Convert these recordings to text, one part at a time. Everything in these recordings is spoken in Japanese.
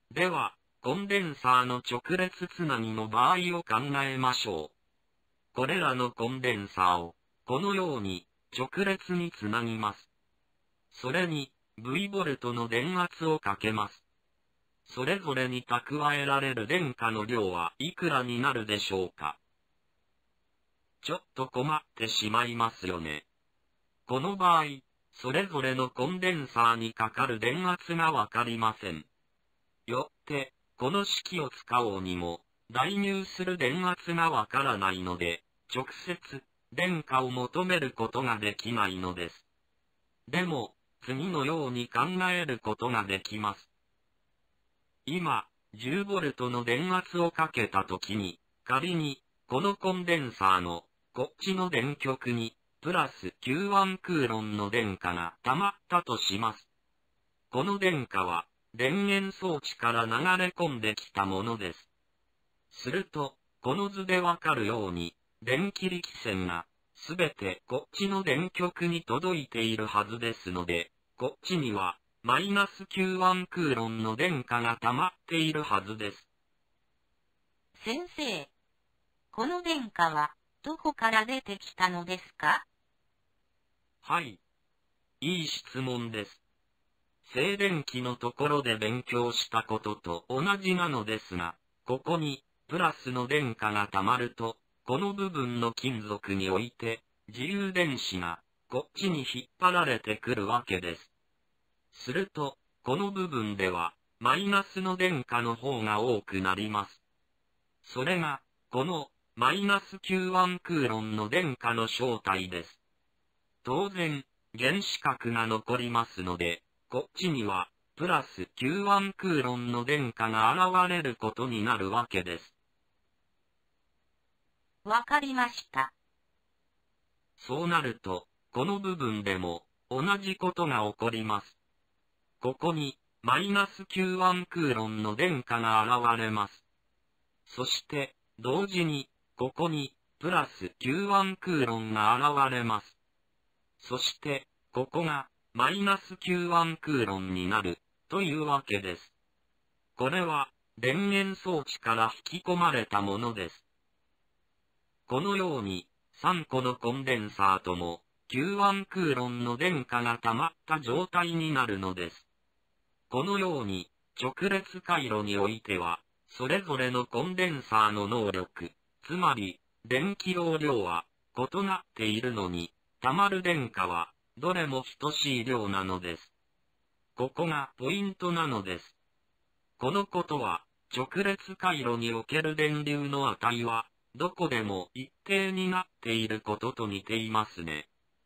では、コンデンサーの直列つなぎの場合を考えましょう。これらのコンデンサーを、このように、直列につなぎます。それに、V ボルトの電圧をかけます。それぞれに蓄えられる電荷の量はいくらになるでしょうか。ちょっと困ってしまいますよね。この場合、それぞれのコンデンサーにかかる電圧がわかりません。よって、この式を使おうにも、代入する電圧がわからないので、直接、電荷を求めることができないのです。でも、次のように考えることができます。今、10V の電圧をかけたときに、仮に、このコンデンサーの、こっちの電極に、プラス9Aクーロンの電荷が溜まったとします。この電荷は、電源装置から流れ込んできたものです。すると、この図でわかるように、電気力線が、すべてこっちの電極に届いているはずですので、こっちには、マイナス9Aクーロンの電荷が溜まっているはずです。 先生、この電荷は、どこから出てきたのですか？ はい。いい質問です。静電気のところで勉強したことと同じなのですが、ここに、プラスの電荷が溜まると、この部分の金属において、自由電子が、こっちに引っ張られてくるわけです。すると、この部分では、マイナスの電荷の方が多くなります。それが、この、マイナス9Aクーロンの電荷の正体です。当然、原子核が残りますので、こっちには、プラス9Aクーロンの電荷が現れることになるわけです。 わかりました。 そうなると、この部分でも、同じことが起こります。ここに、マイナス9Aクーロンの電荷が現れます。そして、同時に、ここに、プラス9Aクーロンが現れます。そして、ここが、マイナス9Aクーロンになる、というわけです。これは、電源装置から引き込まれたものです。このように、3個のコンデンサーとも、9Aクーロンの電荷が溜まった状態になるのです。このように、直列回路においては、それぞれのコンデンサーの能力、つまり、電気容量は、異なっているのに、溜まる電荷は、どれも等しい量なのです。ここがポイントなのです。このことは、直列回路における電流の値は、どこでも一定になっていることと似ていますね。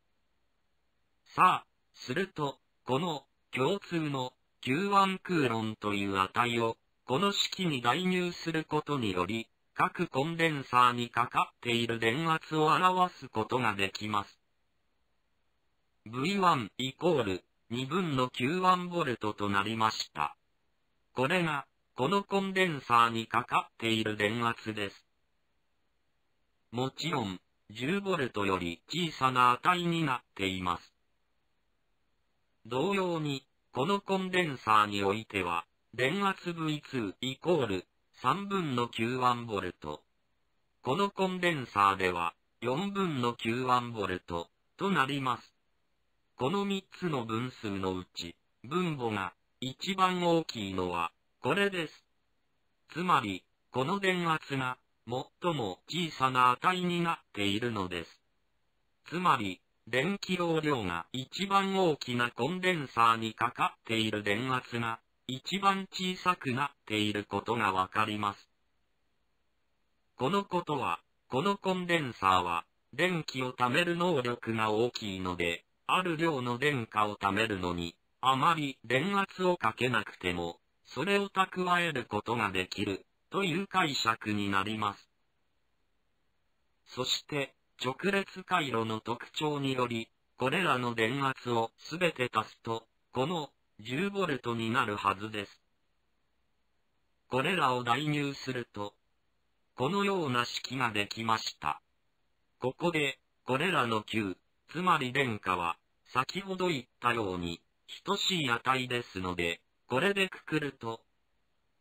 さあ、すると、この共通の9Aクーロンという値を、この式に代入することにより、各コンデンサーにかかっている電圧を表すことができます。V1 イコール2分の9Aボルトとなりました。これが、このコンデンサーにかかっている電圧です。もちろん、10V より小さな値になっています。同様に、このコンデンサーにおいては、電圧 V2 イコール3分の9Aボルト。このコンデンサーでは4分の9Aボルトとなります。この3つの分数のうち、分母が一番大きいのはこれです。つまり、この電圧が最も小さな値になっているのです。つまり、電気容量が一番大きなコンデンサーにかかっている電圧が一番小さくなっていることがわかります。このことは、このコンデンサーは電気を貯める能力が大きいので、ある量の電荷を貯めるのに、あまり電圧をかけなくても、それを蓄えることができる、という解釈になります。そして、直列回路の特徴により、これらの電圧をすべて足すと、この 10V になるはずです。これらを代入すると、このような式ができました。ここで、これらの9、つまり電荷は、先ほど言ったように、等しい値ですので、これでくくると、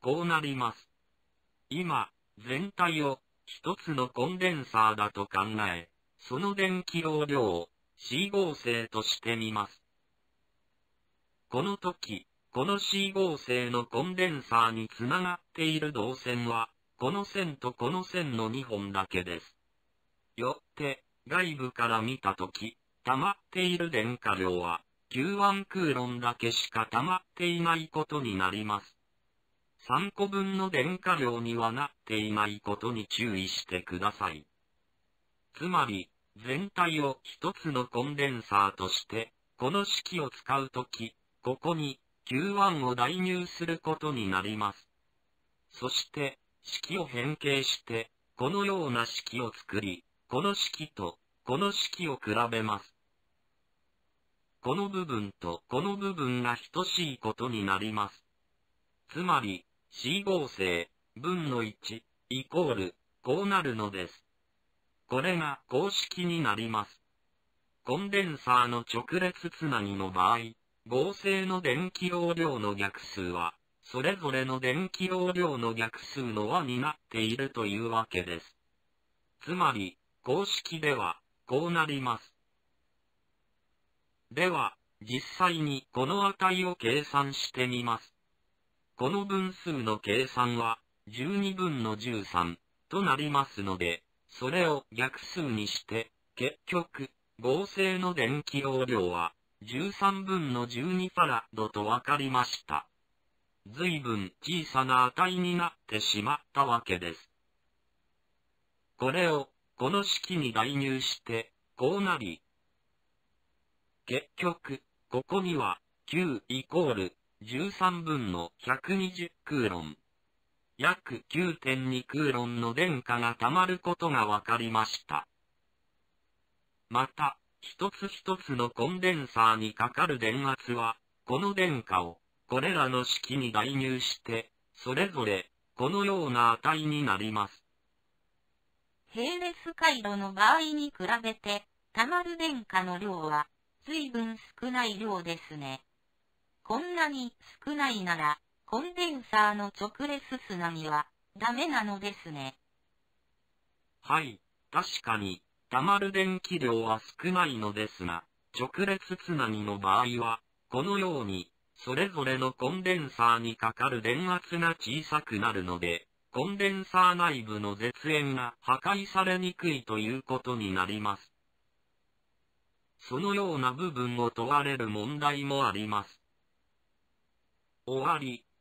こうなります。今、全体を一つのコンデンサーだと考え、その電気容量を C 合成としてみます。この時、この C 合成のコンデンサーにつながっている導線は、この線とこの線の2本だけです。よって、外部から見たとき、溜まっている電荷量は、Q1 クーロンだけしか溜まっていないことになります。3個分の電荷量にはなっていないことに注意してください。つまり、全体を一つのコンデンサーとして、この式を使うとき、ここに Q1 を代入することになります。そして、式を変形して、このような式を作り、この式とこの式を比べます。この部分とこの部分が等しいことになります。つまり、C 合成、分の1、イコール、こうなるのです。これが公式になります。コンデンサーの直列つなぎの場合、合成の電気容量の逆数は、それぞれの電気容量の逆数の和になっているというわけです。つまり、公式では、こうなります。では、実際にこの値を計算してみます。この分数の計算は、12分の13となりますので、それを逆数にして、結局、合成の電気容量は、13分の12ファラドとわかりました。随分小さな値になってしまったわけです。これを、この式に代入して、こうなり、結局、ここには、Q イコール、13分の120クーロン。約 9.2 クーロンの電荷が溜まることがわかりました。また、一つ一つのコンデンサーにかかる電圧は、この電荷を、これらの式に代入して、それぞれ、このような値になります。 並列回路の場合に比べて、溜まる電荷の量は、随分少ない量ですね。こんなに少ないなら、コンデンサーの直列つなぎは、ダメなのですね。 はい、確かに、溜まる電気量は少ないのですが、直列つなぎの場合は、このように、それぞれのコンデンサーにかかる電圧が小さくなるので、コンデンサー内部の絶縁が破壊されにくいということになります。そのような部分を問われる問題もあります。終わり。